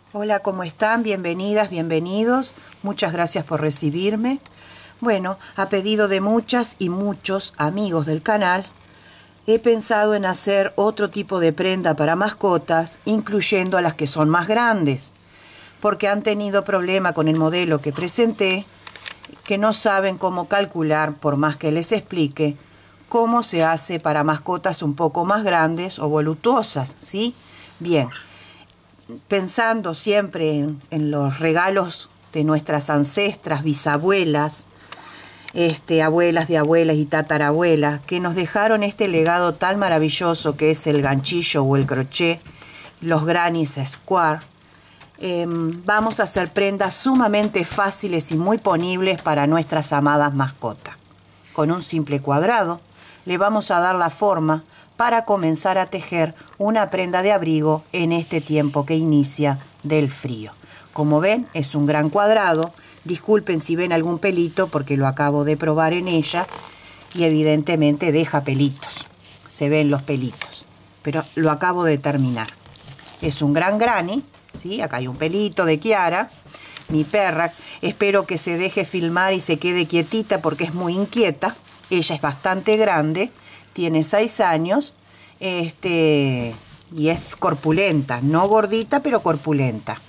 Hola, ¿cómo están? Bienvenidas, bienvenidos. Muchas gracias por recibirme. Bueno, a pedido de muchas y muchos amigos del canal, he pensado en hacer otro tipo de prenda para mascotas, incluyendo a las que son más grandes, porque han tenido problema con el modelo que presenté, que no saben cómo calcular, por más que les explique, cómo se hace para mascotas un poco más grandes o voluptuosas, ¿sí? Bien. Pensando siempre en los regalos de nuestras ancestras, bisabuelas, abuelas de abuelas y tatarabuelas, que nos dejaron este legado tan maravilloso que es el ganchillo o el crochet, los grannies square. Vamos a hacer prendas sumamente fáciles y muy ponibles para nuestras amadas mascotas. Con un simple cuadrado le vamos a dar la forma para comenzar a tejer una prenda de abrigo en este tiempo que inicia del frío. Como ven, es un gran cuadrado. Disculpen si ven algún pelito porque lo acabo de probar en ella y evidentemente deja pelitos. Se ven los pelitos, pero lo acabo de terminar. Es un gran granny, ¿sí? Acá hay un pelito de Kiara, mi perra. Espero que se deje filmar y se quede quietita porque es muy inquieta. Ella es bastante grande. Tiene 6 años y es corpulenta, no gordita, pero corpulenta.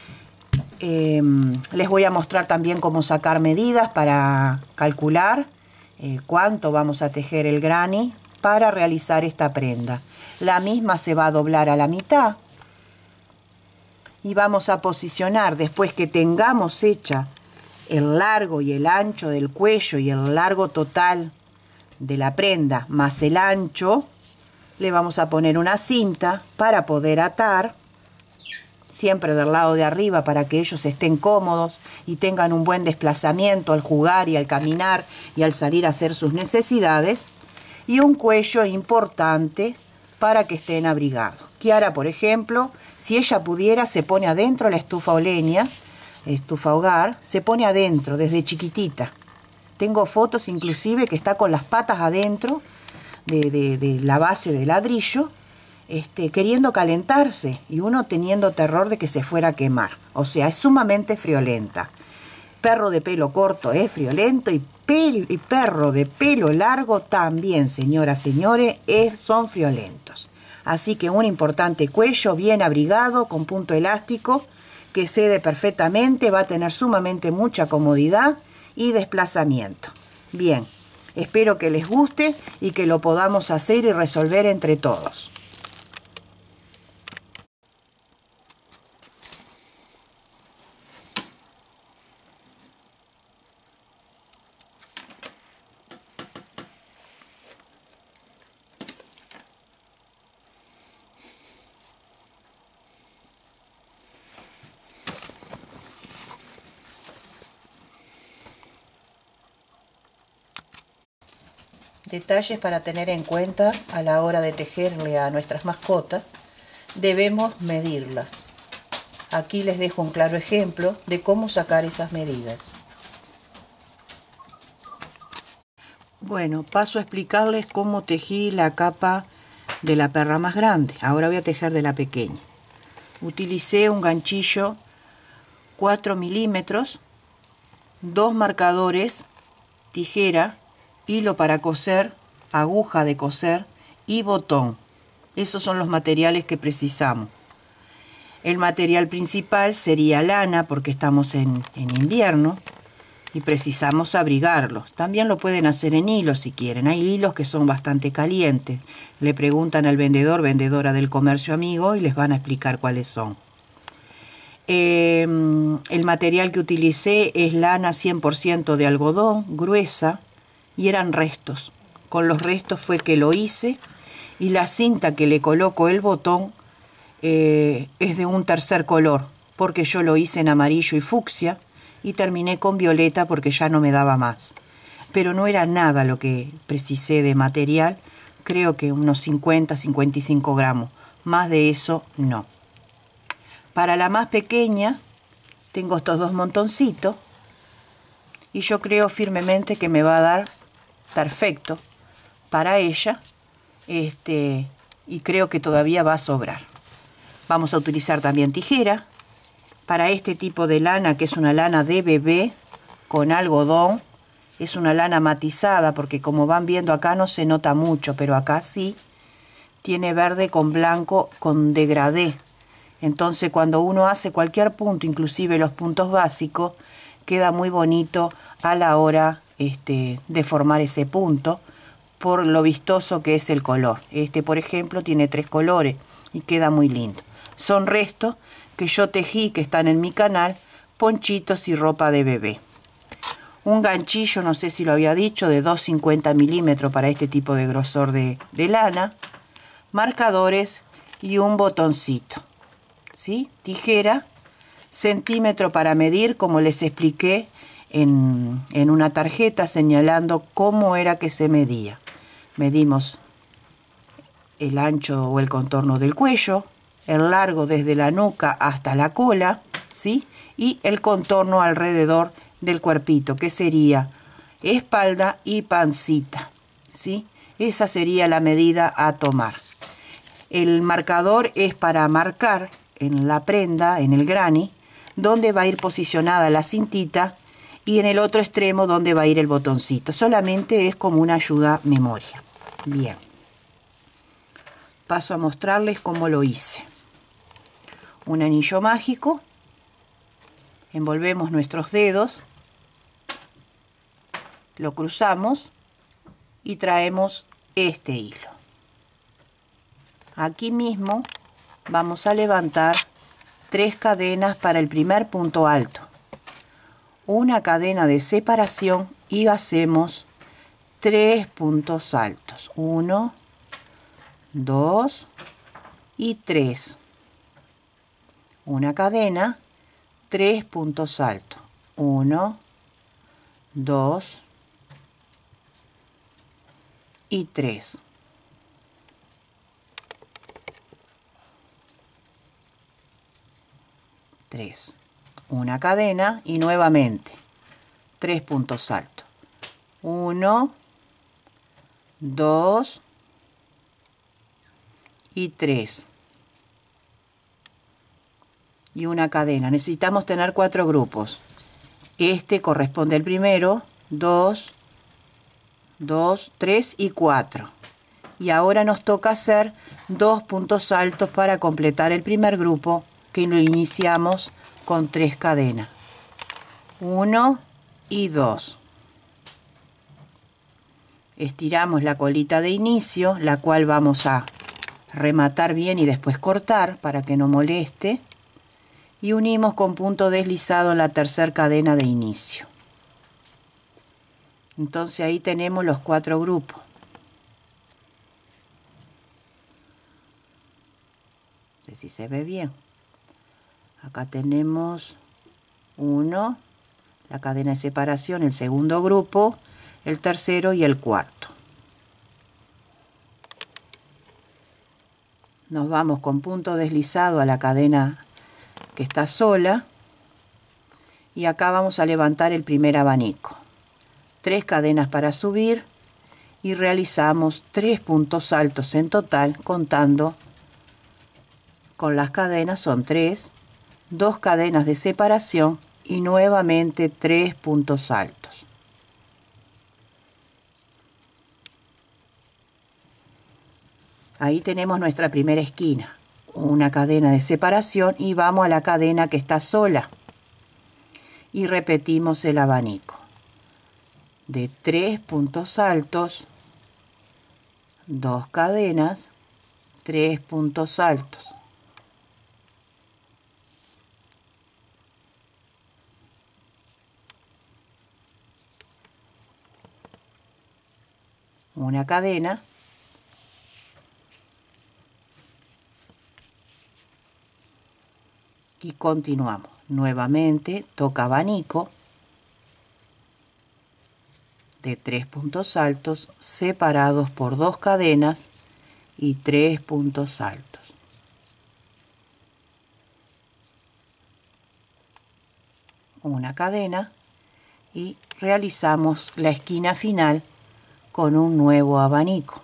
Les voy a mostrar también cómo sacar medidas para calcular cuánto vamos a tejer el granny para realizar esta prenda. La misma se va a doblar a la mitad y vamos a posicionar, después que tengamos hecha el largo y el ancho del cuello y el largo total de la prenda más el ancho, le vamos a poner una cinta para poder atar, siempre del lado de arriba para que ellos estén cómodos y tengan un buen desplazamiento al jugar y al caminar y al salir a hacer sus necesidades, y un cuello importante para que estén abrigados. Kiara, por ejemplo, si ella pudiera, se pone adentro la estufa o leña, estufa hogar, se pone adentro desde chiquitita. Tengo fotos inclusive que está con las patas adentro de la base de ladrillo, queriendo calentarse y uno teniendo terror de que se fuera a quemar. O sea, es sumamente friolenta. Perro de pelo corto es friolento y perro de pelo largo también, señoras, señores, son friolentos. Así que un importante cuello bien abrigado con punto elástico que cede perfectamente, va a tener sumamente mucha comodidad y desplazamiento. Bien, espero que les guste y que lo podamos hacer y resolver entre todos. Detalles para tener en cuenta a la hora de tejerle a nuestras mascotas. Debemos medirlas. Aquí les dejo un claro ejemplo de cómo sacar esas medidas. Bueno, paso a explicarles cómo tejí la capa de la perra más grande. Ahora voy a tejer de la pequeña. Utilicé un ganchillo 4 milímetros, 2 marcadores, tijera, hilo para coser, aguja de coser y botón. Esos son los materiales que precisamos. El material principal sería lana porque estamos en invierno y precisamos abrigarlos. También lo pueden hacer en hilo si quieren. Hay hilos que son bastante calientes. Le preguntan al vendedor, vendedora del comercio amigo, y les van a explicar cuáles son. El material que utilicé es lana 100% de algodón, gruesa, y eran restos. Con los restos fue que lo hice, y la cinta que le coloco el botón es de un tercer color, porque yo lo hice en amarillo y fucsia, y terminé con violeta porque ya no me daba más. Pero no era nada lo que precisé de material, creo que unos 50-55 gramos, más de eso no. Para la más pequeña tengo estos 2 montoncitos, y yo creo firmemente que me va a dar perfecto para ella, y creo que todavía va a sobrar. Vamos a utilizar también tijera para este tipo de lana, que es una lana de bebé con algodón. Es una lana matizada porque, como van viendo, acá no se nota mucho, pero acá sí. Tiene verde con blanco con degradé. Entonces cuando uno hace cualquier punto, inclusive los puntos básicos, queda muy bonito a la hora de formar ese punto, por lo vistoso que es el color. Por ejemplo, tiene 3 colores y queda muy lindo. Son restos que yo tejí, que están en mi canal, ponchitos y ropa de bebé. Un ganchillo, no sé si lo había dicho, de 2,50 milímetros para este tipo de grosor de lana. Marcadores y un botoncito, ¿sí? Tijera, centímetro para medir, como les expliqué en una tarjeta, señalando cómo era que se medía. Medimos el ancho o el contorno del cuello, el largo desde la nuca hasta la cola, ¿sí? Y el contorno alrededor del cuerpito, que sería espalda y pancita, ¿sí? Esa sería la medida a tomar. El marcador es para marcar en la prenda, en el granny, donde va a ir posicionada la cintita, y en el otro extremo donde va a ir el botoncito. Solamente es como una ayuda memoria. Bien. Paso a mostrarles cómo lo hice. Un anillo mágico. Envolvemos nuestros dedos. Lo cruzamos y traemos este hilo. Aquí mismo vamos a levantar 3 cadenas para el primer punto alto, una cadena de separación, y hacemos 3 puntos altos, 1, 2 y 3. Una cadena, 3 puntos altos, 1, 2 y 3. Una cadena y nuevamente 3 puntos altos, 1, 2 y 3, y una cadena. Necesitamos tener 4 grupos. Este corresponde al primero, 2, 2, 3 y 4. Y ahora nos toca hacer 2 puntos altos para completar el primer grupo, que lo iniciamos con 3 cadenas, 1 y 2. Estiramos la colita de inicio, la cual vamos a rematar bien y después cortar para que no moleste, y unimos con punto deslizado en la tercera cadena de inicio. Entonces ahí tenemos los 4 grupos. No sé si se ve bien. Acá tenemos 1, la cadena de separación, el segundo grupo, el tercero y el cuarto. Nos vamos con punto deslizado a la cadena que está sola, y acá vamos a levantar el primer abanico. 3 cadenas para subir y realizamos 3 puntos altos en total, contando con las cadenas son 3, 2 cadenas de separación y nuevamente 3 puntos altos. Ahí tenemos nuestra primera esquina, una cadena de separación, y vamos a la cadena que está sola y repetimos el abanico de 3 puntos altos, 2 cadenas, 3 puntos altos. Una cadena, y continuamos. Nuevamente toca abanico de 3 puntos altos separados por 2 cadenas y 3 puntos altos. Una cadena, y realizamos la esquina final con un nuevo abanico.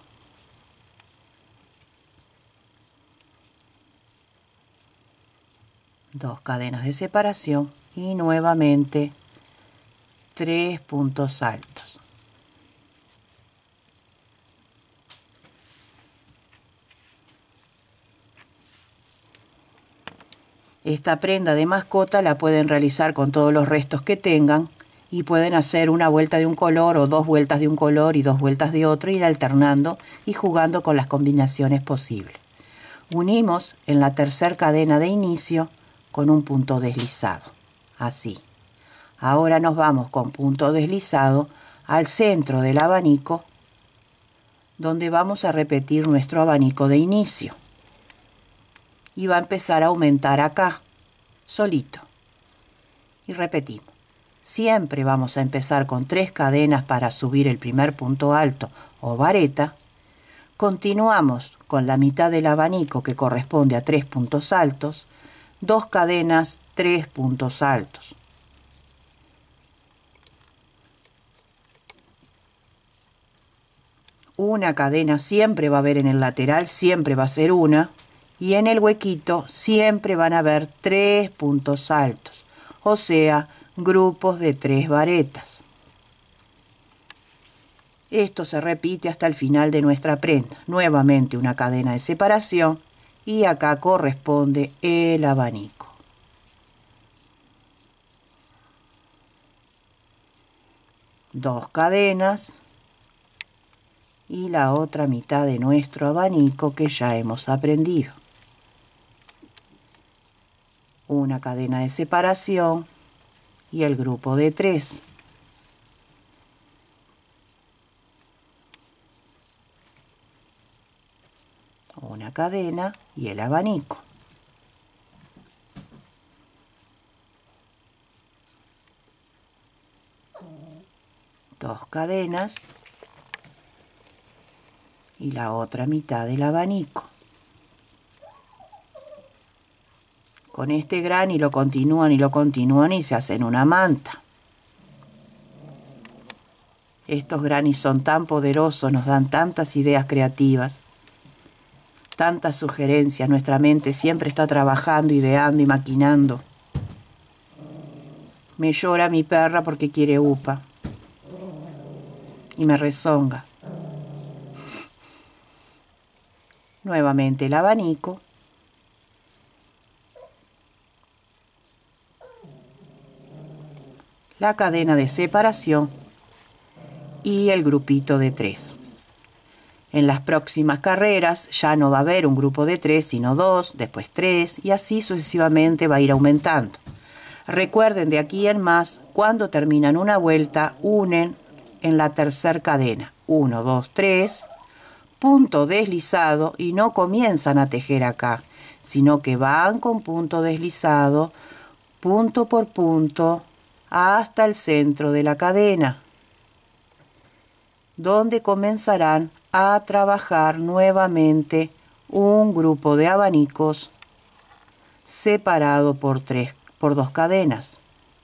2 cadenas de separación y nuevamente 3 puntos altos. Esta prenda de mascota la pueden realizar con todos los restos que tengan y pueden hacer una vuelta de un color o 2 vueltas de un color y 2 vueltas de otro, ir alternando y jugando con las combinaciones posibles. Unimos en la tercera cadena de inicio con un punto deslizado, así. Ahora nos vamos con punto deslizado al centro del abanico, donde vamos a repetir nuestro abanico de inicio. Y va a empezar a aumentar acá, solito. Y repetimos. Siempre vamos a empezar con 3 cadenas para subir el primer punto alto o vareta. Continuamos con la mitad del abanico que corresponde a 3 puntos altos, 2 cadenas, 3 puntos altos. Una cadena siempre va a haber en el lateral, siempre va a ser una, y en el huequito siempre van a haber 3 puntos altos, o sea, grupos de 3 varetas. Esto se repite hasta el final de nuestra prenda. Nuevamente una cadena de separación y acá corresponde el abanico. Dos cadenas y la otra mitad de nuestro abanico que ya hemos aprendido. Una cadena de separación y el grupo de 3. Una cadena y el abanico. Dos cadenas y la otra mitad del abanico. Con este gran y lo continúan y se hacen una manta. Estos granis son tan poderosos, nos dan tantas ideas creativas, tantas sugerencias. Nuestra mente siempre está trabajando, ideando y maquinando. Me llora mi perra porque quiere upa y me rezonga. Nuevamente el abanico. La cadena de separación y el grupito de 3. En las próximas carreras ya no va a haber un grupo de 3, sino 2, después 3 y así sucesivamente va a ir aumentando. Recuerden, de aquí en más, cuando terminan una vuelta, unen en la tercera cadena. 1, 2, 3, punto deslizado y no comienzan a tejer acá, sino que van con punto deslizado, punto por punto, hasta el centro de la cadena, donde comenzarán a trabajar nuevamente un grupo de abanicos separado por 2 cadenas.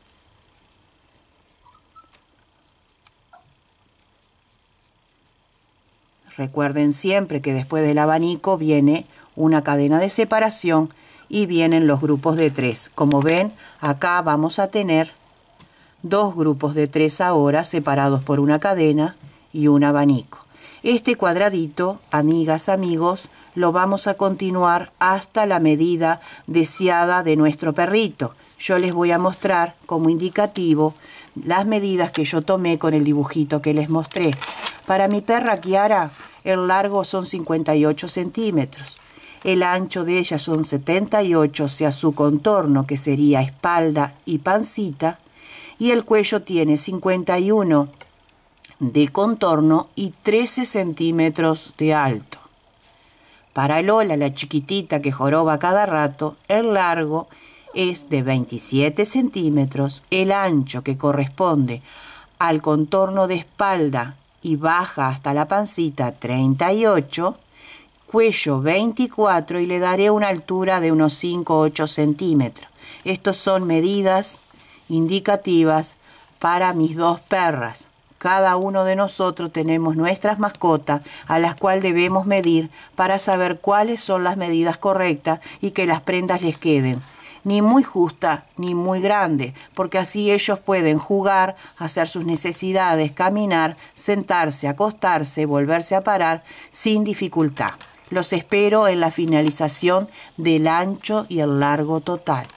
Recuerden siempre que después del abanico viene una cadena de separación y vienen los grupos de 3. Como ven, acá vamos a tener 2 grupos de 3 ahora separados por una cadena y un abanico. Este cuadradito, amigas, amigos, lo vamos a continuar hasta la medida deseada de nuestro perrito. Yo les voy a mostrar como indicativo las medidas que yo tomé con el dibujito que les mostré. Para mi perra Kiara, el largo son 58 centímetros. El ancho de ella son 78, o sea, su contorno, que sería espalda y pancita. Y el cuello tiene 51 de contorno y 13 centímetros de alto. Para Lola, la chiquitita que joroba cada rato, el largo es de 27 centímetros, el ancho que corresponde al contorno de espalda y baja hasta la pancita 38, cuello 24 y le daré una altura de unos 5 o 8 centímetros. Estos son medidas indicativas para mis 2 perras. Cada uno de nosotros tenemos nuestras mascotas a las cuales debemos medir para saber cuáles son las medidas correctas y que las prendas les queden. ni muy justa ni muy grande, porque así ellos pueden jugar, hacer sus necesidades, caminar, sentarse, acostarse, volverse a parar sin dificultad. Los espero en la finalización del ancho y el largo total.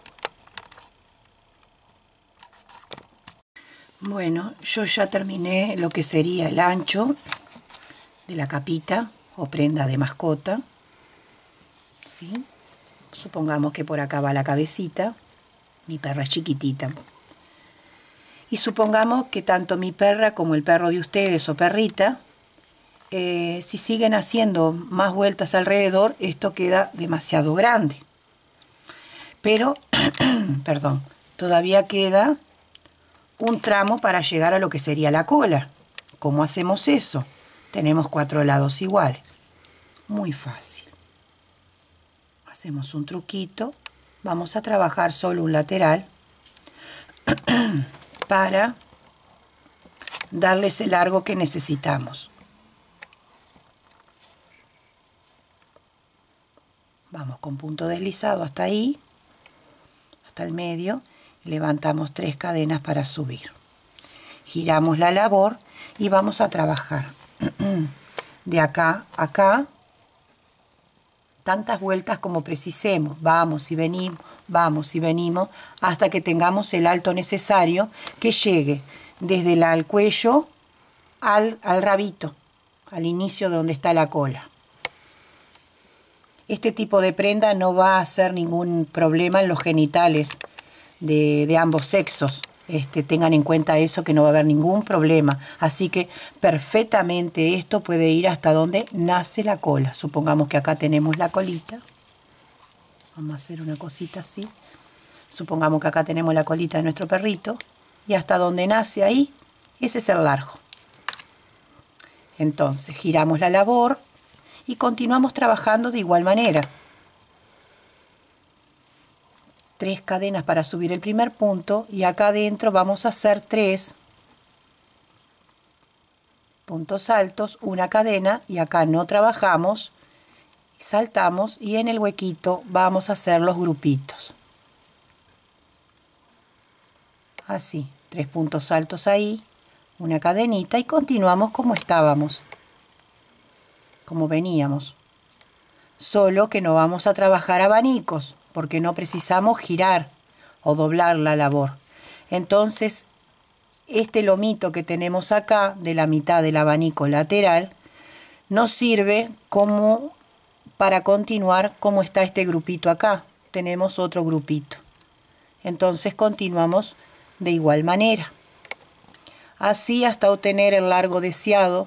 Bueno, yo ya terminé lo que sería el ancho de la capita o prenda de mascota. ¿Sí? Supongamos que por acá va la cabecita. Mi perra es chiquitita. Y supongamos que tanto mi perra como el perro de ustedes o perrita, si siguen haciendo más vueltas alrededor, esto queda demasiado grande. Pero, perdón, todavía queda un tramo para llegar a lo que sería la cola. ¿Cómo hacemos eso? Tenemos 4 lados iguales. Muy fácil. Hacemos un truquito. Vamos a trabajar solo un lateral para darle ese largo que necesitamos. Vamos con punto deslizado hasta ahí, hasta el medio. Levantamos 3 cadenas para subir. Giramos la labor y vamos a trabajar de acá a acá, tantas vueltas como precisemos. Vamos y venimos, hasta que tengamos el alto necesario que llegue desde el cuello al rabito, al inicio donde está la cola. Este tipo de prenda no va a hacer ningún problema en los genitales de ambos sexos. Tengan en cuenta eso, que no va a haber ningún problema. Así que perfectamente esto puede ir hasta donde nace la cola. Supongamos que acá tenemos la colita. Vamos a hacer una cosita así. Supongamos que acá tenemos la colita de nuestro perrito. Y hasta donde nace ahí, ese es el largo. Entonces giramos la labor y continuamos trabajando de igual manera. 3 cadenas para subir el primer punto y acá adentro vamos a hacer 3 puntos altos, una cadena, y acá no trabajamos, saltamos y en el huequito vamos a hacer los grupitos. Así, 3 puntos altos ahí, una cadenita y continuamos como estábamos, como veníamos. Solo que no vamos a trabajar abanicos, porque no precisamos girar o doblar la labor. Entonces, este lomito que tenemos acá, de la mitad del abanico lateral, nos sirve como para continuar como está este grupito acá. Tenemos otro grupito. Entonces continuamos de igual manera. Así hasta obtener el largo deseado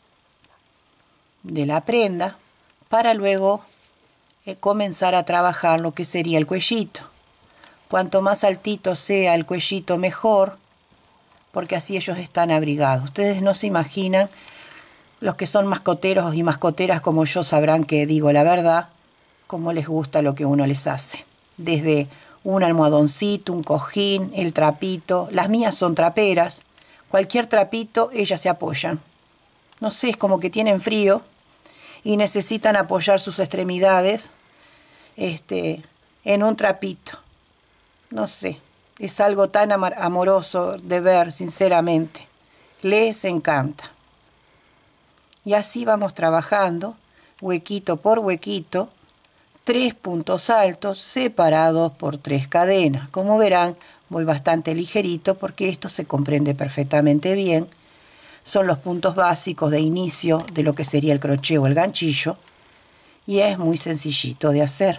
de la prenda, para luego comenzar a trabajar lo que sería el cuellito. Cuanto más altito sea el cuellito mejor, porque así ellos están abrigados. Ustedes no se imaginan, los que son mascoteros y mascoteras como yo sabrán que digo la verdad, cómo les gusta lo que uno les hace. Desde un almohadoncito, un cojín, el trapito. Las mías son traperas. Cualquier trapito ellas se apoyan. No sé, es como que tienen frío y necesitan apoyar sus extremidades en un trapito. No sé, es algo tan amoroso de ver, sinceramente. Les encanta. Y así vamos trabajando, huequito por huequito, 3 puntos altos separados por 3 cadenas. Como verán, voy bastante ligerito porque esto se comprende perfectamente bien. Son los puntos básicos de inicio de lo que sería el crochet o el ganchillo, y es muy sencillito de hacer.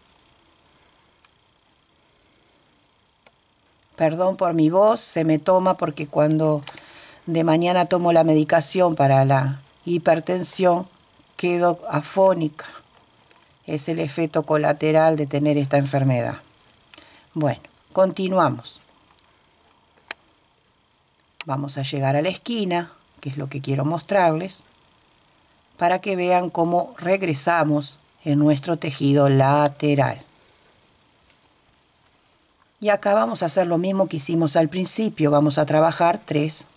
Perdón por mi voz, se me toma porque cuando de mañana tomo la medicación para la hipertensión quedo afónica. Es el efecto colateral de tener esta enfermedad. Bueno, continuamos. Vamos a llegar a la esquina, que es lo que quiero mostrarles, para que vean cómo regresamos en nuestro tejido lateral. Y acá vamos a hacer lo mismo que hicimos al principio. Vamos a trabajar 3.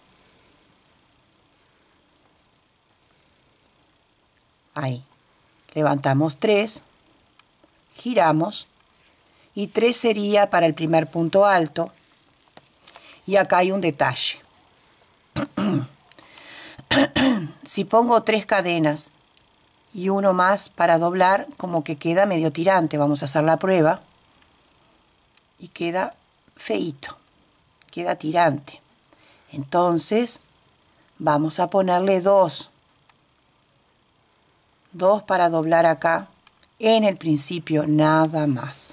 Ahí. Levantamos 3, giramos y 3 sería para el primer punto alto. Y acá hay un detalle. Si pongo 3 cadenas y uno más para doblar, como que queda medio tirante. Vamos a hacer la prueba. Y queda feíto, queda tirante. Entonces vamos a ponerle 2 para doblar acá en el principio nada más.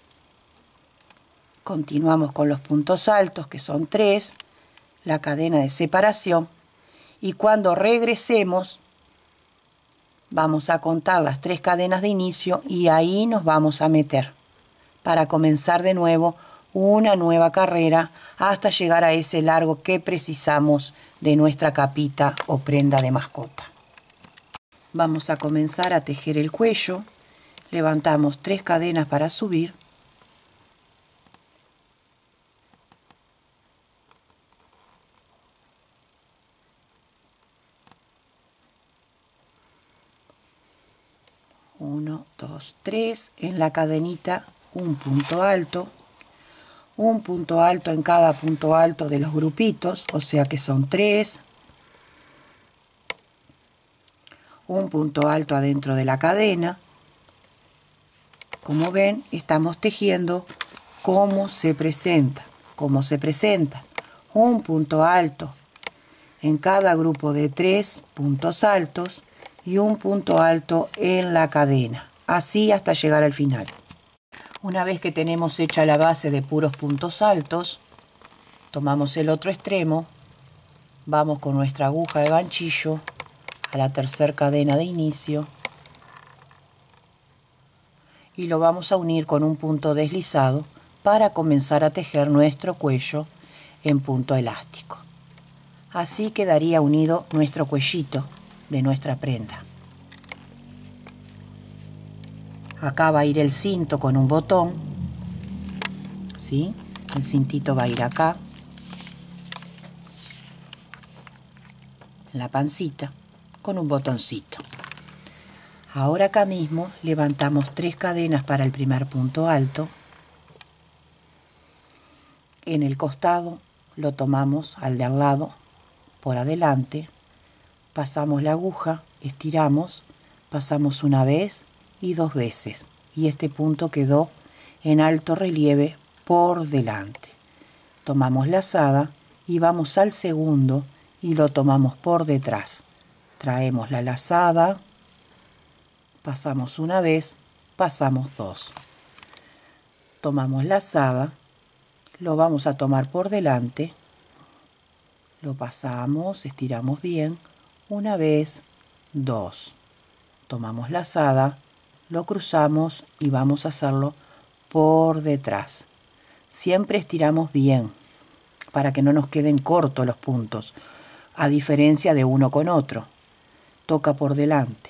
Continuamos con los puntos altos, que son 3, la cadena de separación, y cuando regresemos vamos a contar las 3 cadenas de inicio y ahí nos vamos a meter para comenzar de nuevo una nueva carrera hasta llegar a ese largo que precisamos de nuestra capita o prenda de mascota. Vamos a comenzar a tejer el cuello. Levantamos 3 cadenas para subir. Uno, 2, 3. En la cadenita un punto alto en cada punto alto de los grupitos, o sea que son 3. Un punto alto adentro de la cadena. Como ven, estamos tejiendo cómo se presenta. Un punto alto en cada grupo de 3 puntos altos y un punto alto en la cadena, así hasta llegar al final. Una vez que tenemos hecha la base de puros puntos altos, tomamos el otro extremo, vamos con nuestra aguja de ganchillo a la tercera cadena de inicio y lo vamos a unir con un punto deslizado para comenzar a tejer nuestro cuello en punto elástico. Así quedaría unido nuestro cuellito de nuestra prenda. Acá va a ir el cinto con un botón, ¿sí? El cintito va a ir acá, en la pancita, con un botoncito. Ahora acá mismo levantamos 3 cadenas para el primer punto alto. En el costado lo tomamos al de al lado, por adelante, pasamos la aguja, estiramos, pasamos una vez y 2 veces. Y este punto quedó en alto relieve por delante. Tomamos la lazada y vamos al segundo y lo tomamos por detrás. Traemos la lazada, pasamos una vez, pasamos 2. Tomamos la lazada, lo vamos a tomar por delante, lo pasamos, estiramos bien, una vez, 2. Tomamos la lazada, lo cruzamos y vamos a hacerlo por detrás. Siempre estiramos bien para que no nos queden cortos los puntos, a diferencia de uno con otro. Toca por delante.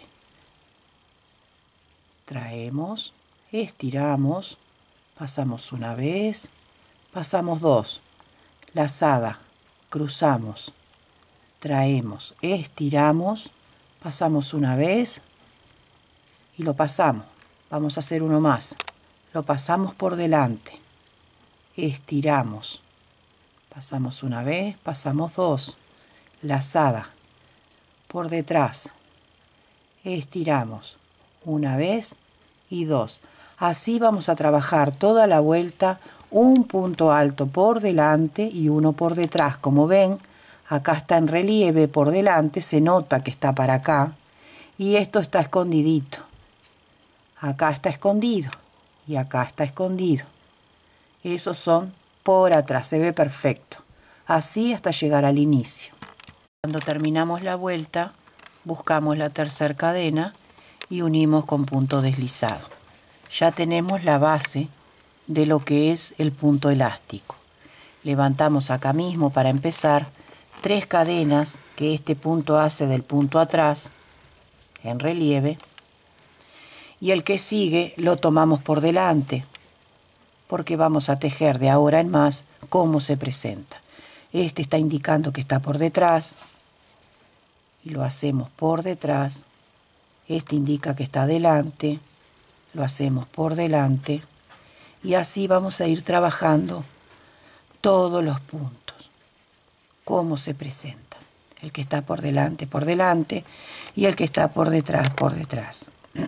Traemos, estiramos, pasamos una vez, pasamos 2. Lazada, cruzamos, traemos, estiramos, pasamos una vez y lo pasamos. Vamos a hacer uno más. Lo pasamos por delante. Estiramos. Pasamos una vez, pasamos 2. Lazada. Por detrás. Estiramos. Una vez y 2. Así vamos a trabajar toda la vuelta, un punto alto por delante y uno por detrás. Como ven, acá está en relieve por delante, se nota que está para acá. Y esto está escondidito. Acá está escondido y acá está escondido. Esos son por atrás, se ve perfecto. Así hasta llegar al inicio. Cuando terminamos la vuelta, buscamos la tercera cadena y unimos con punto deslizado. Ya tenemos la base de lo que es el punto elástico. Levantamos acá mismo para empezar 3 cadenas que este punto hace del punto atrás en relieve. Y el que sigue lo tomamos por delante, porque vamos a tejer de ahora en más cómo se presenta. Este está indicando que está por detrás, y lo hacemos por detrás. Este indica que está adelante, lo hacemos por delante. Y así vamos a ir trabajando todos los puntos, cómo se presentan. El que está por delante, y el que está por detrás, por detrás.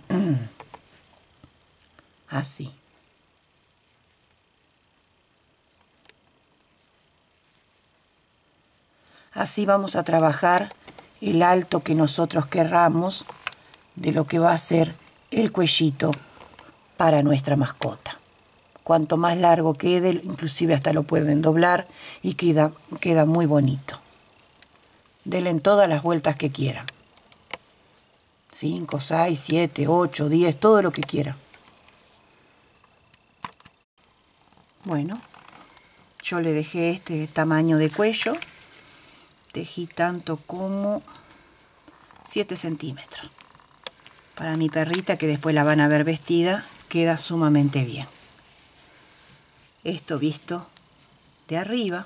Así. Así vamos a trabajar el alto que nosotros querramos de lo que va a ser el cuellito para nuestra mascota. Cuanto más largo quede, inclusive hasta lo pueden doblar y queda muy bonito. Denle en todas las vueltas que quieran. 5, 6, 7, 8, 10, todo lo que quieran. Bueno, yo le dejé este tamaño de cuello. Tejí tanto como 7 centímetros. Para mi perrita, que después la van a ver vestida, queda sumamente bien. Esto visto de arriba.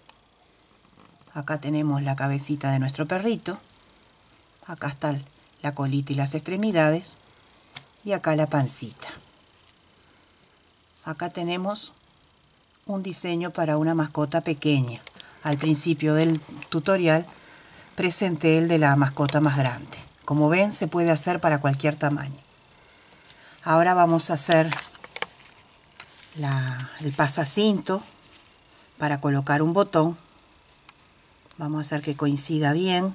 Acá tenemos la cabecita de nuestro perrito. Acá está la colita y las extremidades. Y acá la pancita. Acá tenemos un diseño para una mascota pequeña. Al principio del tutorial presenté el de la mascota más grande. Como ven, se puede hacer para cualquier tamaño. Ahora vamos a hacer el pasacinto para colocar un botón. Vamos a hacer que coincida bien.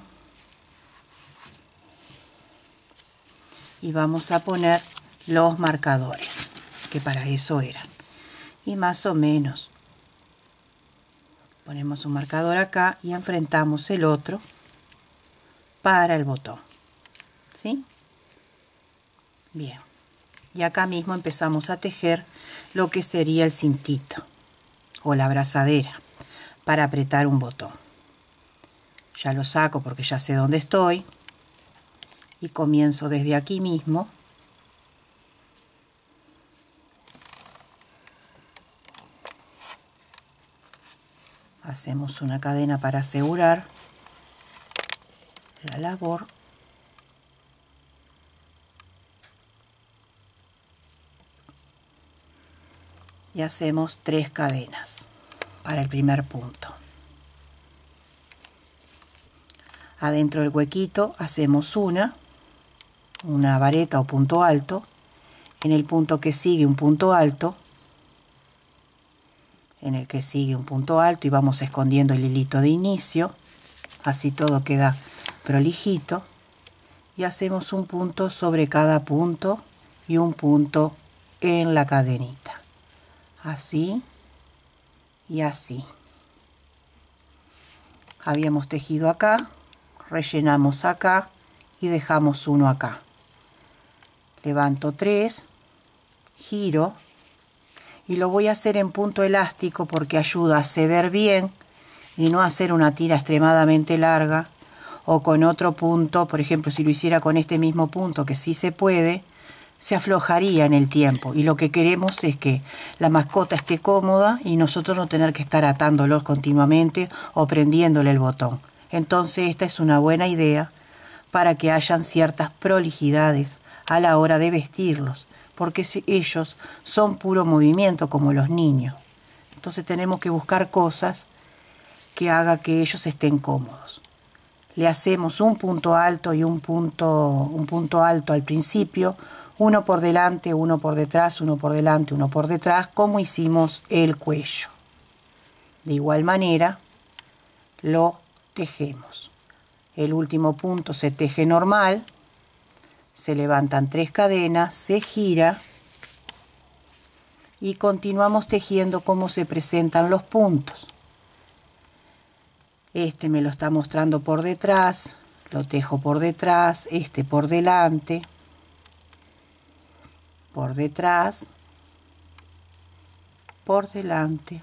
Y vamos a poner los marcadores, que para eso eran. Y más o menos ponemos un marcador acá y enfrentamos el otro para el botón. ¿Sí? Bien. Y acá mismo empezamos a tejer lo que sería el cintito o la abrazadera para apretar un botón. Ya lo saco porque ya sé dónde estoy y comienzo desde aquí mismo. Hacemos una cadena para asegurar la labor. Y hacemos 3 cadenas para el primer punto. Adentro del huequito hacemos una vareta o punto alto. En el punto que sigue un punto alto. En el que sigue un punto alto y vamos escondiendo el hilito de inicio. Así todo queda prolijito. Y hacemos un punto sobre cada punto y un punto en la cadenita. Así y así. Habíamos tejido acá, rellenamos acá y dejamos uno acá. Levanto 3, giro y lo voy a hacer en punto elástico porque ayuda a ceder bien y no hacer una tira extremadamente larga, o con otro punto, por ejemplo, si lo hiciera con este mismo punto, que sí se puede, se aflojaría en el tiempo, y lo que queremos es que la mascota esté cómoda y nosotros no tener que estar atándolos continuamente o prendiéndole el botón. Entonces esta es una buena idea para que hayan ciertas prolijidades a la hora de vestirlos, porque ellos son puro movimiento como los niños. Entonces tenemos que buscar cosas que haga que ellos estén cómodos. Le hacemos un punto alto y un punto alto al principio, uno por delante, uno por detrás, uno por delante, uno por detrás, como hicimos el cuello. De igual manera lo tejemos. El último punto se teje normal, se levantan 3 cadenas, se gira y continuamos tejiendo cómo se presentan los puntos. Este me lo está mostrando por detrás, lo tejo por detrás, este por delante, por detrás, por delante,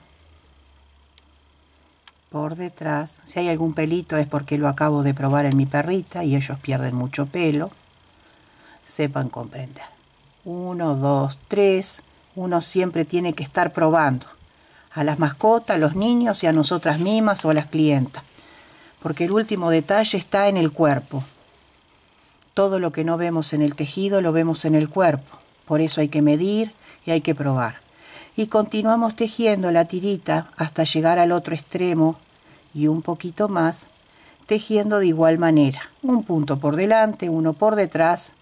por detrás. Si hay algún pelito es porque lo acabo de probar en mi perrita y ellos pierden mucho pelo. Sepan comprender. 1, 2, 3. Uno siempre tiene que estar probando. A las mascotas, a los niños y a nosotras mismas o a las clientas. Porque el último detalle está en el cuerpo. Todo lo que no vemos en el tejido lo vemos en el cuerpo. Por eso hay que medir y hay que probar. y continuamos tejiendo la tirita hasta llegar al otro extremo y un poquito más, tejiendo de igual manera, un punto por delante, uno por detrás,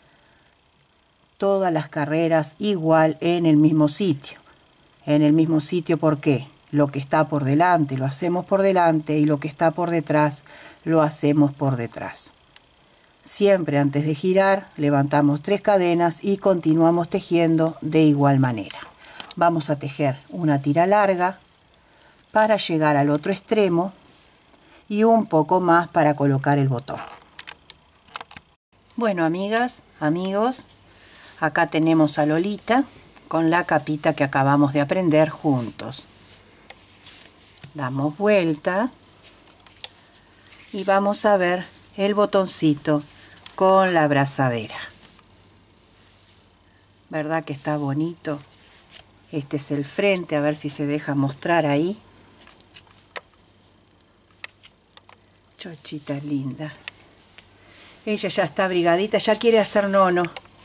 todas las carreras igual en el mismo sitio. En el mismo sitio, ¿por qué? Lo que está por delante lo hacemos por delante y lo que está por detrás lo hacemos por detrás. Siempre antes de girar levantamos 3 cadenas y continuamos tejiendo de igual manera. Vamos a tejer una tira larga para llegar al otro extremo y un poco más para colocar el botón. Bueno, amigas, amigos, acá tenemos a Lolita con la capita que acabamos de aprender juntos. Damos vuelta y vamos a ver el botoncito con la abrazadera. ¿Verdad que está bonito? Este es el frente, a ver si se deja mostrar ahí. Chochita linda. Ella ya está abrigadita, ya quiere hacer nono.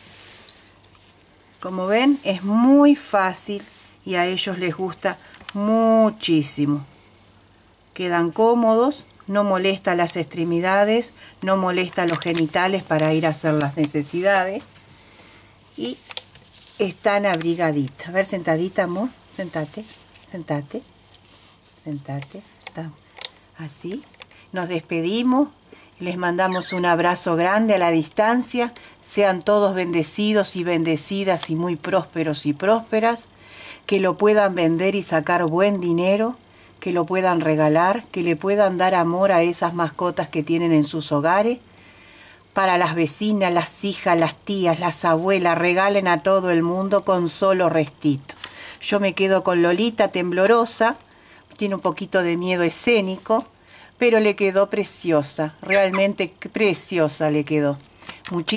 Como ven, es muy fácil y a ellos les gusta muchísimo. Quedan cómodos, no molesta las extremidades, no molesta los genitales para ir a hacer las necesidades. Y están abrigaditas. A ver, sentadita, amor. Sentate, sentate, sentate. Así. Nos despedimos. Les mandamos un abrazo grande a la distancia. Sean todos bendecidos y bendecidas y muy prósperos y prósperas. Que lo puedan vender y sacar buen dinero. Que lo puedan regalar. Que le puedan dar amor a esas mascotas que tienen en sus hogares. Para las vecinas, las hijas, las tías, las abuelas, regalen a todo el mundo con solo restito. Yo me quedo con Lolita temblorosa, tiene un poquito de miedo escénico, pero le quedó preciosa, realmente preciosa le quedó.